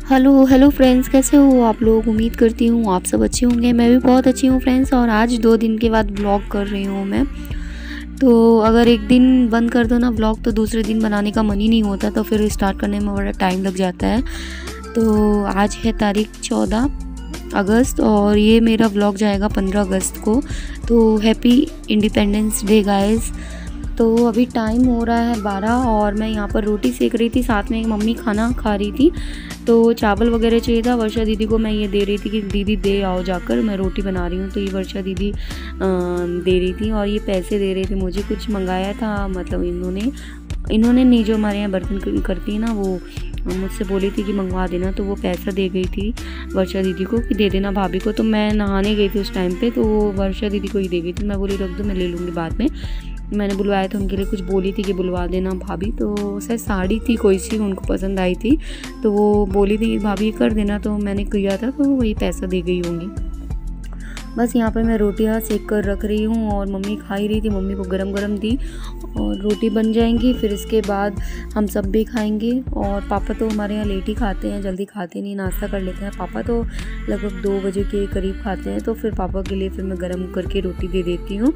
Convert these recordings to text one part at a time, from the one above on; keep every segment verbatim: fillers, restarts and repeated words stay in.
Hello hello friends, कैसे हो आप लोग। उम्मीद करती हूँ आप सब अच्छे होंगे। मैं भी बहुत अच्छी हूँ फ्रेंड्स। और आज दो दिन के बाद ब्लॉग कर रही हूँ मैं। तो अगर एक दिन बंद कर दो ना ब्लॉग, तो दूसरे दिन बनाने का मन ही नहीं होता, तो फिर स्टार्ट करने में बड़ा टाइम लग जाता है। तो आज है तारीख चौदह अगस्त और ये मेरा ब्लॉग जाएगा पंद्रह अगस्त को। तो हैप्पी इंडिपेंडेंस डे गाइस। तो अभी टाइम हो रहा है बारह और मैं यहाँ पर रोटी सेक रही थी, साथ में मम्मी खाना खा रही थी। तो चावल वगैरह चाहिए था। वर्षा दीदी को मैं ये दे रही थी कि दीदी दे आओ जाकर, मैं रोटी बना रही हूँ। तो ये वर्षा दीदी दे रही थी और ये पैसे दे रहे थे मुझे। कुछ मंगाया था, मतलब इन्होंने इन्होंने नहीं, जो हमारे यहाँ बर्तन करती है ना, वो मुझसे बोली थी कि मंगवा देना। तो वो पैसा दे गई थी वर्षा दीदी को कि दे देना भाभी को। तो मैं नहाने गई थी उस टाइम पे, तो वो वर्षा दीदी को ही दे गई थी। मैं बोली रख दो, मैं ले लूँगी बाद में। मैंने बुलवाया था उनके लिए, कुछ बोली थी कि बुलवा देना भाभी। तो शायद साड़ी थी कोई सी, उनको पसंद आई थी, तो वो बोली थी भाभी कर देना। तो मैंने किया था, तो वही पैसा दे गई होंगी। बस यहाँ पर मैं रोटियाँ सेक कर रख रही हूँ और मम्मी खा ही रही थी। मम्मी को गरम गरम दी और रोटी बन जाएंगी, फिर इसके बाद हम सब भी खाएंगे। और पापा तो हमारे यहाँ लेट ही खाते हैं, जल्दी खाते नहीं, नाश्ता कर लेते हैं। पापा तो लगभग दो बजे के करीब खाते हैं। तो फिर पापा के लिए फिर मैं गरम करके रोटी दे देती हूँ।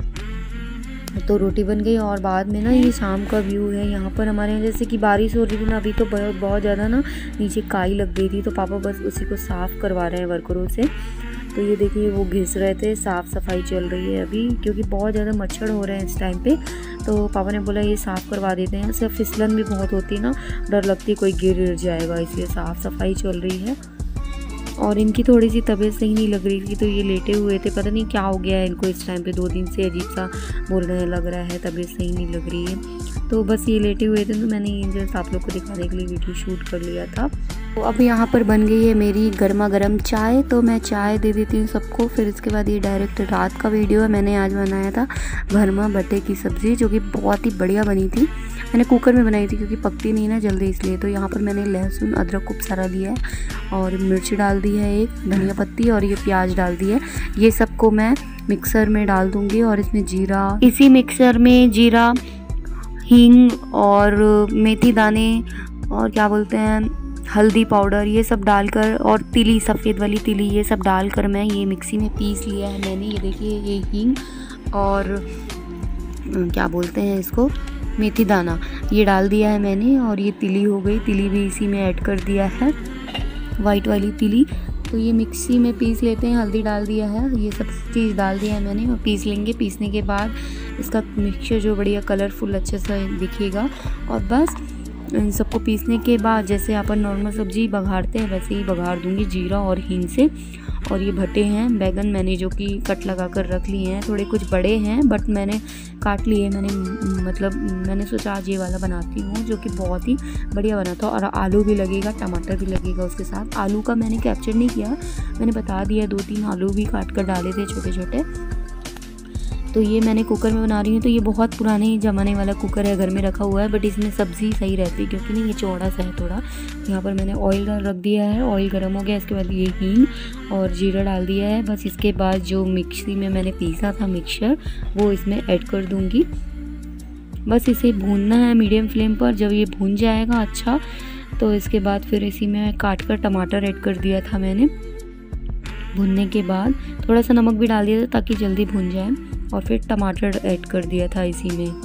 तो रोटी बन गई और बाद में ना ये शाम का व्यू है। यहाँ पर हमारे यहाँ जैसे कि बारिश हो रही थी ना, अभी तो बहुत बहुत ज़्यादा ना नीचे काई लग गई थी। तो पापा बस उसी को साफ़ करवा रहे हैं वर्करों से। तो ये देखिए वो घिस रहे थे, साफ़ सफाई चल रही है अभी, क्योंकि बहुत ज़्यादा मच्छर हो रहे हैं इस टाइम पे। तो पापा ने बोला ये साफ़ करवा देते हैं। सिर्फ फिसलन भी बहुत होती है ना, डर लगती है कोई गिर जाएगा, इसलिए साफ़ सफाई चल रही है। और इनकी थोड़ी सी तबीयत सही नहीं लग रही थी, तो ये लेटे हुए थे। पता नहीं क्या हो गया है इनको इस टाइम पे, दो दिन से अजीब सा बोलने लग रहा है, तबीयत सही नहीं लग रही है। तो बस ये लेटे हुए थे, तो मैंने जस्ट आप लोग को दिखाने के लिए वीडियो शूट कर लिया था। तो अब यहाँ पर बन गई है मेरी गर्मा गर्म चाय। तो मैं चाय दे देती हूँ सबको। फिर इसके बाद ये डायरेक्ट रात का वीडियो है। मैंने आज बनाया था भरमा बटे की सब्ज़ी, जो कि बहुत ही बढ़िया बनी थी। मैंने कुकर में बनाई थी क्योंकि पकती नहीं ना जल्दी, इसलिए। तो यहाँ पर मैंने लहसुन अदरक खूब सारा लिया है और मिर्च डाल दी है, एक धनिया पत्ती, और ये प्याज डाल दी है। ये सबको मैं मिक्सर में डाल दूँगी और इसमें जीरा, इसी मिक्सर में जीरा, हींग और मेथी दाने और क्या बोलते हैं हल्दी पाउडर, ये सब डालकर, और तिली, सफ़ेद वाली तिली, ये सब डालकर मैं ये मिक्सी में पीस लिया है मैंने। ये देखिए ये हींग और क्या बोलते हैं इसको, मेथी दाना, ये डाल दिया है मैंने। और ये तिली हो गई, तिली भी इसी में ऐड कर दिया है, वाइट वाली तिली। तो ये मिक्सी में पीस लेते हैं। हल्दी डाल दिया है, ये सब चीज़ डाल दिया है मैंने और पीस लेंगे। पीसने के बाद इसका मिक्सचर जो बढ़िया कलरफुल अच्छे से दिखेगा। और बस इन सबको पीसने के बाद जैसे अपन नॉर्मल सब्ज़ी बघाड़ते हैं वैसे ही बघाड़ दूँगी जीरा और हींग से। और ये भटे हैं बैगन, मैंने जो कि कट लगा कर रख लिए हैं। थोड़े कुछ बड़े हैं बट मैंने काट लिए। मैंने मतलब मैंने सोचा आज ये वाला बनाती हूँ, जो कि बहुत ही बढ़िया बना था। और आलू भी लगेगा, टमाटर भी लगेगा उसके साथ। आलू का मैंने कैप्चर नहीं किया, मैंने बता दिया, दो तीन आलू भी काट कर डाले थे छोटे छोटे। तो ये मैंने कुकर में बना रही हूँ। तो ये बहुत पुराने ज़माने वाला कुकर है, घर में रखा हुआ है, बट इसमें सब्ज़ी सही रहती है क्योंकि नहीं ये चौड़ा सा है थोड़ा। यहाँ पर मैंने ऑयल रख दिया है, ऑयल गर्म हो गया। इसके बाद ये हींग और जीरा डाल दिया है। बस इसके बाद जो मिक्सी में मैंने पीसा था मिक्सचर, वो इसमें ऐड कर दूँगी। बस इसे भूनना है मीडियम फ्लेम पर। जब ये भून जाएगा अच्छा, तो इसके बाद फिर इसी में काट कर टमाटर ऐड कर दिया था मैंने। भूनने के बाद थोड़ा सा नमक भी डाल दिया था ताकि जल्दी भून जाए, और फिर टमाटर ऐड कर दिया था इसी में।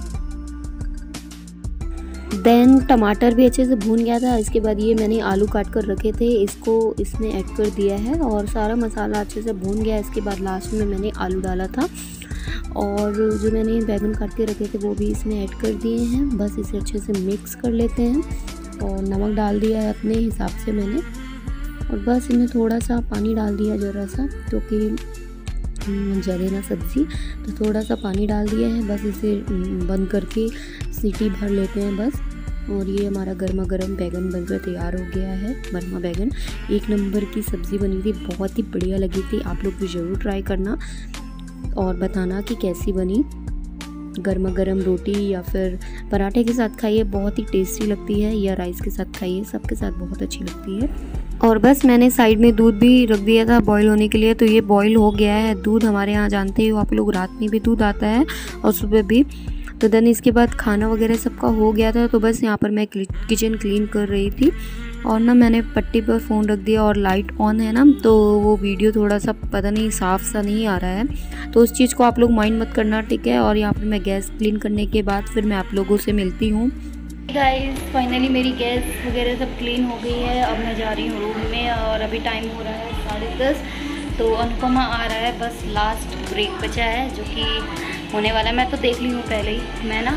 देन टमाटर भी अच्छे से भून गया था। इसके बाद ये मैंने आलू काट कर रखे थे, इसको इसमें ऐड कर दिया है और सारा मसाला अच्छे से भून गया। इसके बाद लास्ट में मैंने आलू डाला था और जो मैंने बैगन काट के रखे थे वो भी इसमें ऐड कर दिए हैं। बस इसे अच्छे से मिक्स कर लेते हैं और नमक डाल दिया है अपने हिसाब से मैंने। और बस इसमें थोड़ा सा पानी डाल दिया ज़रा सा, क्योंकि जले ना सब्ज़ी, तो थोड़ा सा पानी डाल दिया है। बस इसे बंद करके सीटी भर लेते हैं बस। और ये हमारा गर्मा गर्म बैगन बनकर तैयार हो गया है। भरमा बैगन एक नंबर की सब्ज़ी बनी थी, बहुत ही बढ़िया लगी थी। आप लोग भी ज़रूर ट्राई करना और बताना कि कैसी बनी। गर्मा गर्म रोटी या फिर पराठे के साथ खाइए, बहुत ही टेस्टी लगती है, या राइस के साथ खाइए, सबके साथ बहुत अच्छी लगती है। और बस मैंने साइड में दूध भी रख दिया था बॉईल होने के लिए। तो ये बॉईल हो गया है दूध। हमारे यहाँ जानते हो आप लोग, रात में भी दूध आता है और सुबह भी। तो देन इसके बाद खाना वगैरह सबका हो गया था। तो बस यहाँ पर मैं किचन क्लीन कर रही थी और ना मैंने पट्टी पर फ़ोन रख दिया और लाइट ऑन है ना, तो वो वीडियो थोड़ा सा पता नहीं साफ सा नहीं आ रहा है, तो उस चीज़ को आप लोग माइंड मत करना, ठीक है। और यहाँ पे मैं गैस क्लीन करने के बाद फिर मैं आप लोगों से मिलती हूँ। गाइस फाइनली मेरी गैस वगैरह सब क्लीन हो गई है। अब मैं जा रही हूँ रूम में और अभी टाइम हो रहा है साढ़े दस। तो अनुपमा आ रहा है, बस लास्ट ब्रेक बचा है जो कि होने वाला है। मैं तो देख ली हूँ पहले ही, मैं ना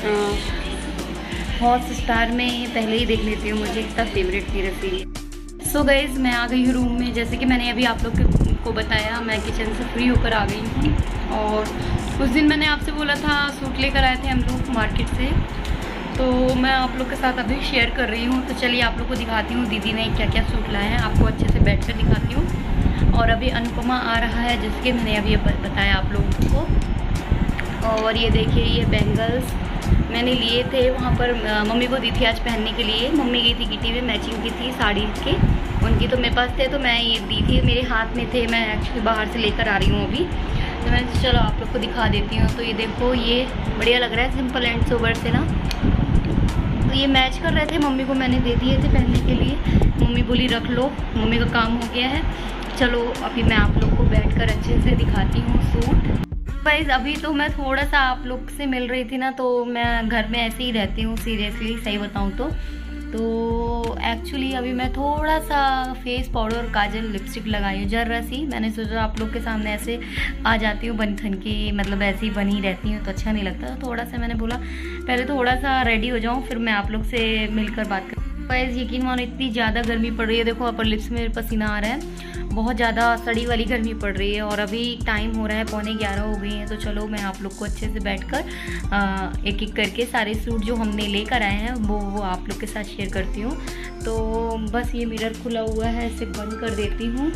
हॉट स्टार में पहले ही देख लेती हूँ, मुझे इतना फेवरेट थी रेसिपी। सो गाइज मैं आ गई हूँ रूम में। जैसे कि मैंने अभी आप लोग को बताया, मैं किचन से फ्री होकर आ गई हूँ। और उस दिन मैंने आपसे बोला था सूट लेकर आए थे हम लोग मार्केट से, तो मैं आप लोग के साथ अभी शेयर कर रही हूँ। तो चलिए आप लोग को दिखाती हूँ दीदी ने क्या क्या सूट लाए हैं, आपको अच्छे से बैठ कर दिखाती हूँ। और अभी अनुपमा आ रहा है जिसके मैंने अभी बताया आप लोगों को। और ये देखिए ये बैंगल्स मैंने लिए थे वहाँ पर, मम्मी को दी थी आज पहनने के लिए। मम्मी गई थी किटी में, मैचिंग की थी साड़ी के उनकी, तो मेरे पास थे तो मैं ये दी थी, मेरे हाथ में थे। मैं एक्चुअली बाहर से लेकर आ रही हूँ अभी, तो मैं चलो आप लोग को दिखा देती हूँ। तो ये देखो ये बढ़िया लग रहा है, सिंपल एंड सोबर से ना, तो ये मैच कर रहे थे। मम्मी को मैंने दे दिए थे पहनने के लिए, मम्मी बोली रख लो, मम्मी का काम हो गया है। चलो अभी मैं आप लोग को बैठकर अच्छे से दिखाती हूँ सूट। गाइस अभी तो मैं थोड़ा सा आप लोग से मिल रही थी ना, तो मैं घर में ऐसे ही रहती हूँ सीरियसली सही बताऊँ तो तो एक्चुअली अभी मैं थोड़ा सा फेस पाउडर और काजल लिपस्टिक लगाई हूँ जरा सी। मैंने सोचा आप लोग के सामने ऐसे आ जाती हूँ बन ठन के, मतलब ऐसे ही बनी रहती हूँ तो अच्छा नहीं लगता, तो थोड़ा सा मैंने बोला पहले थोड़ा सा रेडी हो जाऊँ फिर मैं आप लोग से मिलकर बात करूँ। गाइस यकीन मानो इतनी ज़्यादा गर्मी पड़ रही है, देखो अपर लिप्स में पसीना आ रहा है, बहुत ज़्यादा सड़ी वाली गर्मी पड़ रही है। और अभी टाइम हो रहा है पौने ग्यारह हो गई हैं, तो चलो मैं आप लोग को अच्छे से बैठकर एक एक करके सारे सूट जो हमने लेकर आए हैं वो वो आप लोग के साथ शेयर करती हूँ। तो बस ये मिरर खुला हुआ है, इसे बंद कर देती हूँ।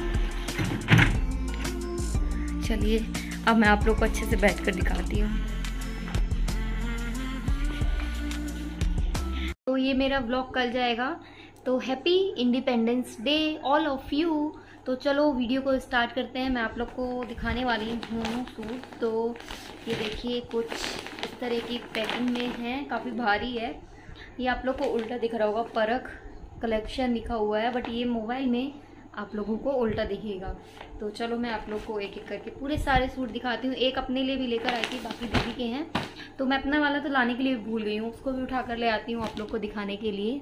चलिए अब मैं आप लोग को अच्छे से बैठकर दिखाती हूँ। तो ये मेरा व्लॉग कल जाएगा, तो happy independence day all of you. तो चलो वीडियो को स्टार्ट करते हैं। मैं आप लोग को दिखाने वाली हूँ सूट। तो ये देखिए कुछ इस तरह की पैकिंग में है, काफ़ी भारी है। ये आप लोग को उल्टा दिख रहा होगा, परख कलेक्शन लिखा हुआ है, बट ये मोबाइल में आप लोगों को उल्टा दिखेगा। तो चलो मैं आप लोग को एक एक करके पूरे सारे सूट दिखाती हूँ। एक अपने लिए भी लेकर आई थी, बाकी दीदी के हैं, तो मैं अपना वाला तो लाने के लिए भूल गई हूँ, उसको भी उठा कर ले आती हूँ आप लोग को दिखाने के लिए।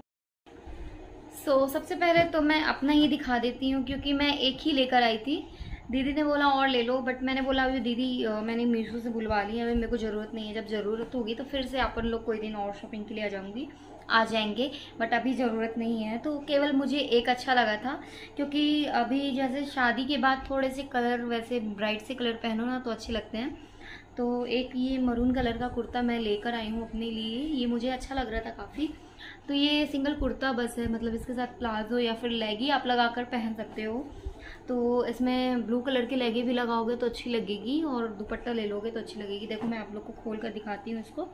सो so, सबसे पहले तो मैं अपना ही दिखा देती हूँ क्योंकि मैं एक ही लेकर आई थी। दीदी ने बोला और ले लो, बट मैंने बोला अभी दीदी मैंने मीशो से बुलवा ली है, अभी मेरे को ज़रूरत नहीं है, जब ज़रूरत होगी तो फिर से अपन लोग कोई दिन और शॉपिंग के लिए आ जाऊँगी आ जाएंगे, बट अभी ज़रूरत नहीं है। तो केवल मुझे एक अच्छा लगा था क्योंकि अभी जैसे शादी के बाद थोड़े से कलर वैसे ब्राइट से कलर पहनो ना तो अच्छे लगते हैं। तो एक ये मरून कलर का कुर्ता मैं लेकर आई हूँ अपने लिए, ये मुझे अच्छा लग रहा था काफ़ी। तो ये सिंगल कुर्ता बस है, मतलब इसके साथ प्लाजो या फिर लेगी आप लगाकर पहन सकते हो। तो इसमें ब्लू कलर की लेगी भी लगाओगे तो अच्छी लगेगी और दुपट्टा ले लोगे तो अच्छी लगेगी। देखो मैं आप लोग को खोल कर दिखाती हूँ इसको।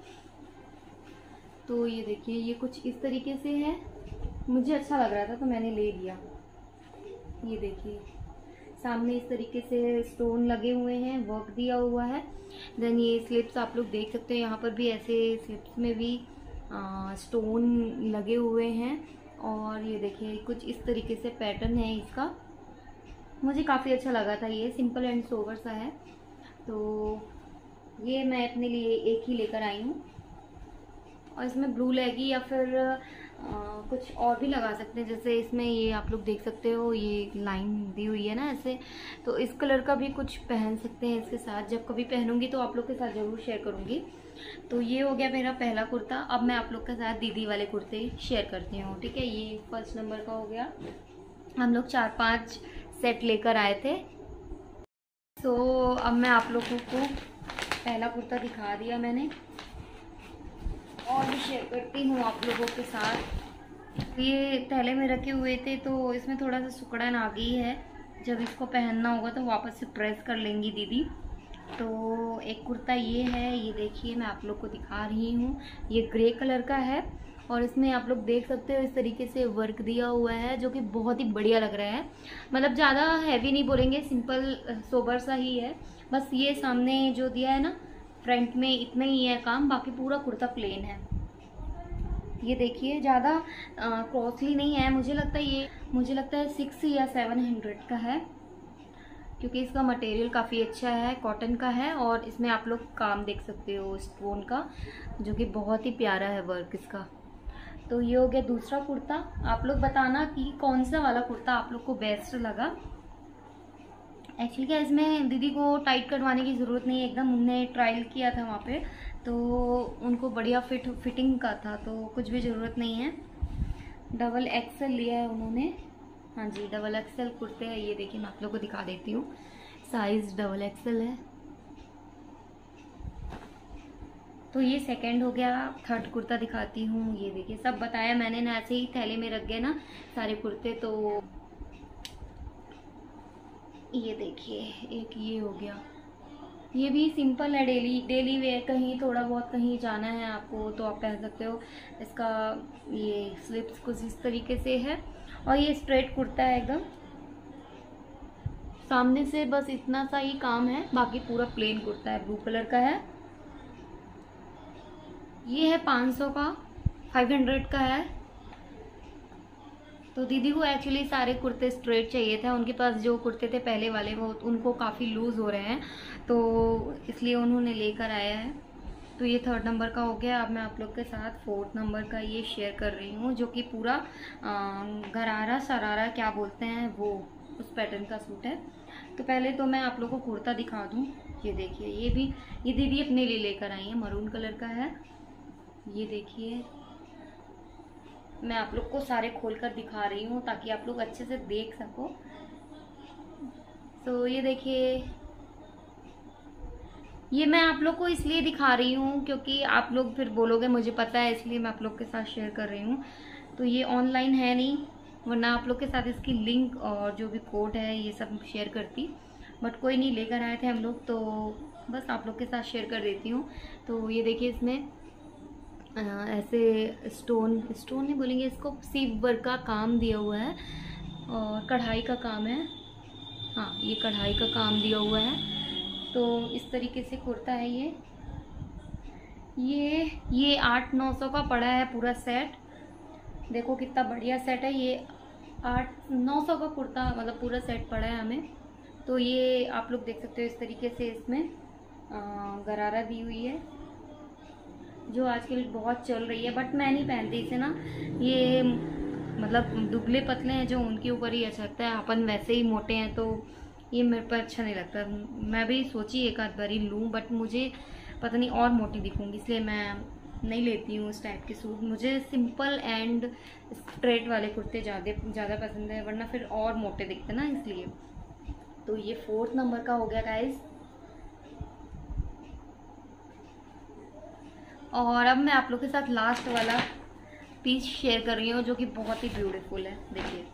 तो ये देखिए ये कुछ इस तरीके से है, मुझे अच्छा लग रहा था तो मैंने ले लिया। ये देखिए सामने इस तरीके से स्टोन लगे हुए हैं, वर्क दिया हुआ है। देन ये स्लिप्स आप लोग देख सकते हो, यहाँ पर भी ऐसे स्लिप्स में भी आ, स्टोन लगे हुए हैं। और ये देखिए कुछ इस तरीके से पैटर्न है इसका, मुझे काफ़ी अच्छा लगा था। ये सिंपल एंड सोबर सा है, तो ये मैं अपने लिए एक ही लेकर आई हूँ। और इसमें ब्लू लेगी या फिर आ, कुछ और भी लगा सकते हैं, जैसे इसमें ये आप लोग देख सकते हो ये लाइन दी हुई है ना ऐसे, तो इस कलर का भी कुछ पहन सकते हैं इसके साथ। जब कभी पहनूंगी तो आप लोग के साथ ज़रूर शेयर करूंगी। तो ये हो गया मेरा पहला कुर्ता। अब मैं आप लोग के साथ दीदी वाले कुर्ते शेयर करती हूँ, ठीक है। ये फर्स्ट नंबर का हो गया, हम लोग चार पाँच सेट लेकर आए थे। तो अब मैं आप लोगों को पहला कुर्ता दिखा दिया मैंने, और भी शेयर करती हूँ आप लोगों के साथ। ये थैले में रखे हुए थे तो इसमें थोड़ा सा सिकुड़न आ गई है, जब इसको पहनना होगा तो वापस से प्रेस कर लेंगी दीदी। तो एक कुर्ता ये है, ये देखिए मैं आप लोग को दिखा रही हूँ, ये ग्रे कलर का है और इसमें आप लोग देख सकते हो इस तरीके से वर्क दिया हुआ है जो कि बहुत ही बढ़िया लग रहा है। मतलब ज़्यादा हैवी नहीं बोलेंगे, सिंपल सोबर सा ही है। बस ये सामने जो दिया है ना फ्रंट में इतना ही है काम, बाकी पूरा कुर्ता प्लेन है। ये देखिए ज़्यादा कॉस्टली नहीं है, मुझे लगता है ये मुझे लगता है सिक्स या सेवन हंड्रेड का है, क्योंकि इसका मटेरियल काफ़ी अच्छा है, कॉटन का है। और इसमें आप लोग काम देख सकते हो स्टोन का, जो कि बहुत ही प्यारा है वर्क इसका। तो ये हो गया दूसरा कुर्ता। आप लोग बताना कि कौन सा वाला कुर्ता आप लोग को बेस्ट लगा। एक्चुअली क्या इसमें दीदी को टाइट करवाने की ज़रूरत नहीं है, एकदम उन्होंने ट्रायल किया था वहाँ पे, तो उनको बढ़िया फिट फिटिंग का था, तो कुछ भी ज़रूरत नहीं है। डबल एक्सेल लिया है उन्होंने, हाँ जी डबल एक्सेल कुर्ते हैं। ये देखिए मैं आप लोग को दिखा देती हूँ, साइज़ डबल एक्सेल है। तो ये सेकंड हो गया। थर्ड कुर्ता दिखाती हूँ। ये देखिए सब बताया मैंने ना, ऐसे ही थैले में रख गए ना सारे कुर्ते। तो ये देखिए एक ये हो गया, ये भी सिंपल है, डेली डेली वेयर, कहीं थोड़ा बहुत कहीं जाना है आपको तो आप पहन सकते हो। इसका ये स्लिप्स कुछ इस तरीके से है, और ये स्ट्रेट कुर्ता है एकदम, सामने से बस इतना सा ही काम है, बाकी पूरा प्लेन कुर्ता है, ब्लू कलर का है। ये है पाँच सौ का, फाइव हंड्रेड का है। तो दीदी को एक्चुअली सारे कुर्ते स्ट्रेट चाहिए थे, उनके पास जो कुर्ते थे पहले वाले वो उनको काफ़ी लूज़ हो रहे हैं, तो इसलिए उन्होंने लेकर आया है। तो ये थर्ड नंबर का हो गया। अब मैं आप लोग के साथ फोर्थ नंबर का ये शेयर कर रही हूँ, जो कि पूरा गरारा सरारा क्या बोलते हैं वो, उस पैटर्न का सूट है। तो पहले तो मैं आप लोग को कुर्ता दिखा दूँ। ये देखिए ये भी ये दीदी अपने लिए लेकर आई है, मरून कलर का है। ये देखिए मैं आप लोग को सारे खोलकर दिखा रही हूँ ताकि आप लोग अच्छे से देख सको। तो ये देखिए, ये मैं आप लोग को इसलिए दिखा रही हूँ क्योंकि आप लोग फिर बोलोगे मुझे पता है, इसलिए मैं आप लोग के साथ शेयर कर रही हूँ। तो ये ऑनलाइन है नहीं, वरना आप लोग के साथ इसकी लिंक और जो भी कोड है ये सब शेयर करती, बट कोई नहीं, लेकर आए थे हम लोग तो बस आप लोग के साथ शेयर कर देती हूँ। तो ये देखिए इसमें आ, ऐसे स्टोन स्टोन नहीं बोलेंगे इसको, सीप वर्क का काम दिया हुआ है और कढ़ाई का काम है। हाँ ये कढ़ाई का काम दिया हुआ है। तो इस तरीके से कुर्ता है ये ये ये आठ नौ सौ का पड़ा है पूरा सेट। देखो कितना बढ़िया सेट है ये, आठ नौ सौ का कुर्ता मतलब पूरा सेट पड़ा है हमें। तो ये आप लोग देख सकते हो इस तरीके से इसमें आ, गरारा दी हुई है, जो आजकल बहुत चल रही है, बट मैं नहीं पहनती इसे ना। ये मतलब दुबले पतले हैं जो, उनके ऊपर ही अच्छा लगता है, अपन वैसे ही मोटे हैं तो ये मेरे पर अच्छा नहीं लगता। मैं भी सोची एक आध बारी लूँ, बट मुझे पता नहीं और मोटी दिखूंगी, इसलिए मैं नहीं लेती हूँ इस टाइप के सूट। मुझे सिंपल एंड स्ट्रेट वाले कुर्ते ज़्यादा ज़्यादा पसंद है, वरना फिर और मोटे दिखते ना, इसलिए। तो ये फोर्थ नंबर का हो गया गाइस। और अब मैं आप लोग के साथ लास्ट वाला पीस शेयर कर रही हूँ, जो कि बहुत ही ब्यूटीफुल है। देखिए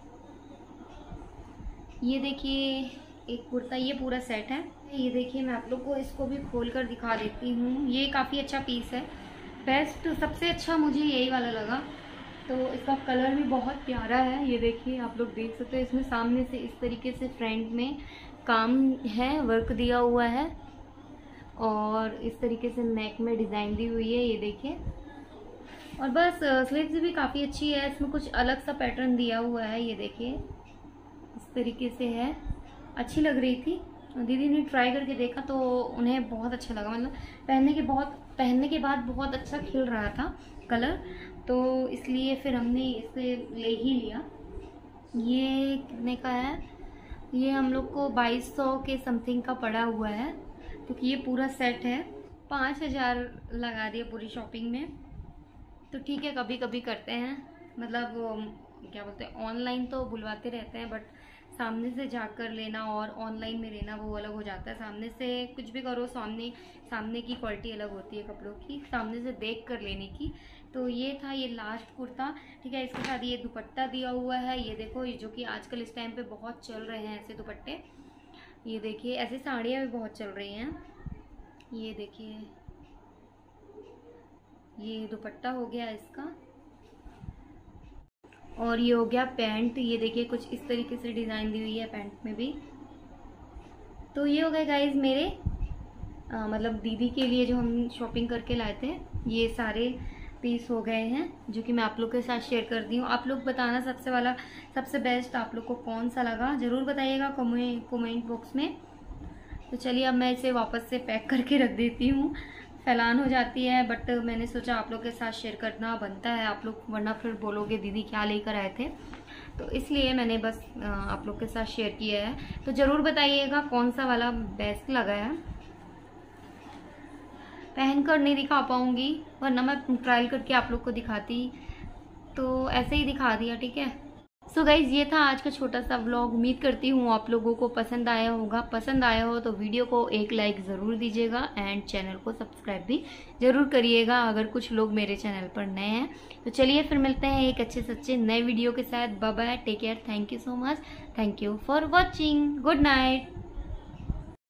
ये देखिए एक कुर्ता, ये पूरा सेट है। ये देखिए मैं आप लोग को इसको भी खोल कर दिखा देती हूँ। ये काफ़ी अच्छा पीस है, बेस्ट सबसे अच्छा मुझे यही वाला लगा। तो इसका कलर भी बहुत प्यारा है। ये देखिए आप लोग देख सकते हो, इसमें सामने से इस तरीके से फ्रंट में काम है, वर्क दिया हुआ है, और इस तरीके से नेक में डिज़ाइन दी हुई है। ये देखिए, और बस स्लीव्स भी काफ़ी अच्छी है, इसमें कुछ अलग सा पैटर्न दिया हुआ है। ये देखिए इस तरीके से है, अच्छी लग रही थी। दीदी ने ट्राई करके देखा तो उन्हें बहुत अच्छा लगा, मतलब पहनने के बहुत पहनने के बाद बहुत अच्छा खिल रहा था कलर, तो इसलिए फिर हमने इसे ले ही लिया। ये कितने का है? ये हम लोग को बाईस सौ के समथिंग का पड़ा हुआ है, क्योंकि ये पूरा सेट है। पाँच हज़ार लगा दिया पूरी शॉपिंग में। तो ठीक है, कभी कभी करते हैं, मतलब क्या बोलते हैं, ऑनलाइन तो बुलवाते रहते हैं, बट सामने से जाकर लेना और ऑनलाइन में लेना वो अलग हो जाता है। सामने से कुछ भी करो, सामने सामने की क्वालिटी अलग होती है कपड़ों की, सामने से देख कर लेने की। तो ये था ये लास्ट कुर्ता, ठीक है। इसके साथ ये दुपट्टा दिया हुआ है, ये देखो, ये जो कि आजकल इस टाइम पे बहुत चल रहे हैं ऐसे दुपट्टे। ये देखिए ऐसी साड़ियाँ भी बहुत चल रही हैं। ये देखिए ये दुपट्टा हो गया इसका, और ये हो गया पैंट। ये देखिए कुछ इस तरीके से डिज़ाइन दी हुई है पैंट में भी। तो ये हो गए गाइज मेरे आ, मतलब दीदी के लिए जो हम शॉपिंग करके लाए थे, ये सारे पीस हो गए हैं, जो कि मैं आप लोग के साथ शेयर कर दी हूँ। आप लोग बताना सबसे वाला सबसे बेस्ट आप लोग को कौन सा लगा, ज़रूर बताइएगा कमेंट बॉक्स में। तो चलिए अब मैं इसे वापस से पैक करके रख देती हूँ, फैलान हो जाती है, बट मैंने सोचा आप लोग के साथ शेयर करना बनता है, आप लोग वरना फिर बोलोगे दीदी क्या लेकर आए थे, तो इसलिए मैंने बस आप लोग के साथ शेयर किया है। तो ज़रूर बताइएगा कौन सा वाला बेस्ट लगा है। पहन कर नहीं दिखा पाऊँगी, वरना मैं ट्रायल करके आप लोग को दिखाती, तो ऐसे ही दिखा दिया, ठीक है। सो गाइज, ये था आज का छोटा सा व्लॉग। उम्मीद करती हूँ आप लोगों को पसंद आया होगा। पसंद आया हो तो वीडियो को एक लाइक ज़रूर दीजिएगा एंड चैनल को सब्सक्राइब भी ज़रूर करिएगा अगर कुछ लोग मेरे चैनल पर नए हैं। तो चलिए फिर मिलते हैं एक अच्छे सच्चे नए वीडियो के साथ। Bye bye, take care, thank you so much, thank you for watching, good night.